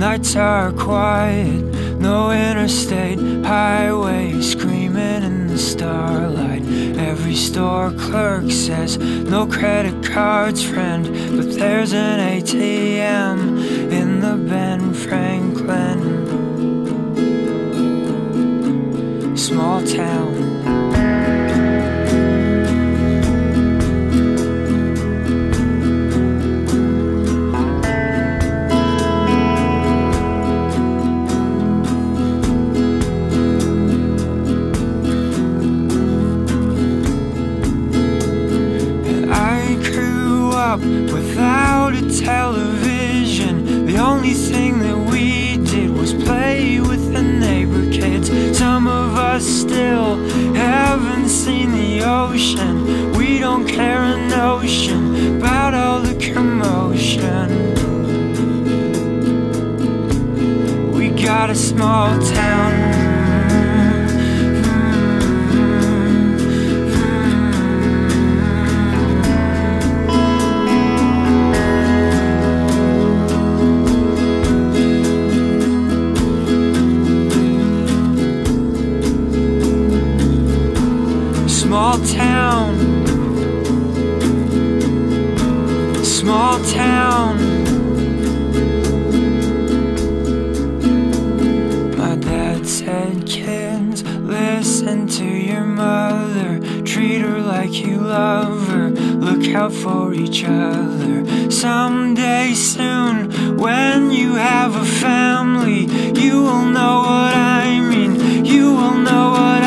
Nights are quiet, no interstate highway, screaming in the starlight. Every store clerk says no credit cards, friend, but there's an ATM in the Ben Franklin small town. Without a television, the only thing that we did was play with the neighbor kids. Some of us still haven't seen the ocean. We don't care a notion about all the commotion. We got a small town. Small town, small town. My dad said, kids, listen to your mother, treat her like you love her, look out for each other. Someday soon, when you have a family, you will know what I mean, you will know what